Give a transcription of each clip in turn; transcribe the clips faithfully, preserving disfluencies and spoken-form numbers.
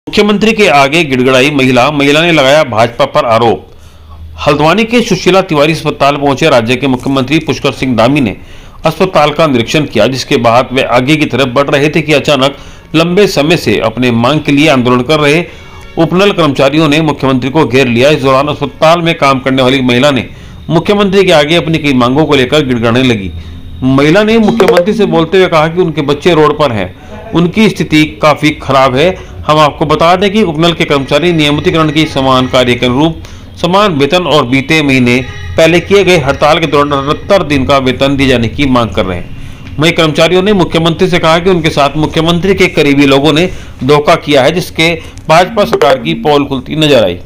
मुख्यमंत्री के आगे गिड़गिड़ाई महिला महिला ने लगाया भाजपा पर आरोप। हल्द्वानी के सुशीला तिवारी अस्पताल पहुंचे राज्य के मुख्यमंत्री पुष्कर सिंह धामी ने अस्पताल का निरीक्षण किया, जिसके बाद वे आगे की तरफ बढ़ रहे थे कि अचानक लंबे समय से अपने मांग के लिए आंदोलन कर रहे उपनल कर्मचारियों ने मुख्यमंत्री को घेर लिया। इस दौरान अस्पताल में काम करने वाली महिला ने मुख्यमंत्री के आगे अपनी कई मांगों को लेकर गिड़गिड़ाने लगी। महिला ने मुख्यमंत्री से बोलते हुए कहा कि उनके बच्चे रोड पर हैं, उनकी स्थिति काफी खराब है। हम आपको बता दें कि उपनल के कर्मचारी नियमितीकरण की समान कार्य के अनुरूप समान वेतन और बीते महीने पहले किए गए हड़ताल के दौरान अठहत्तर दिन का वेतन दिए जाने की मांग कर रहे हैं। वहीं कर्मचारियों ने मुख्यमंत्री से कहा कि उनके साथ मुख्यमंत्री के करीबी लोगों ने धोखा किया है, जिसके भाजपा सरकार की पोल खुलती नजर आई।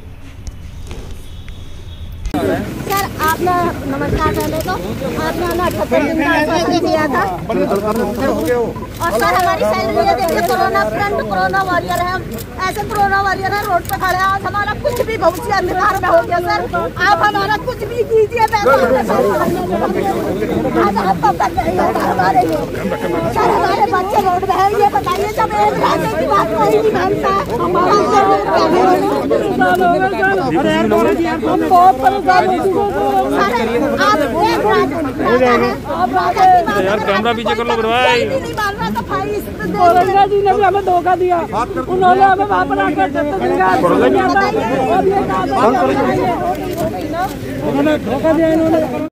सर आपने नमस्कार, पहले तो आपने हमें अठहत्तर दिन का आश्वासन दिया था और सर हमारी सैलरी है, देखिए कोरोना फ्रंट कोरोना वॉरियर है, ऐसे कोरोना वॉरियर है, रोड पे खड़े हैं। आज हमारा कुछ भी भविष्य अंधकार में हो गया सर, आप हमारा कुछ भी कीजिए। आज आप कब तक रहेगा हमारे लिए? सर हमारे बच्चे रोड में है, ये बताइए। जब एक राज्य की बात कोई नहीं मानता, यार कैमरा पीछे कर लो भाई। जी ने भी हमें धोखा दिया, उन्होंने हमें वहाँ पर आकर धोखा दिया इन्होंने।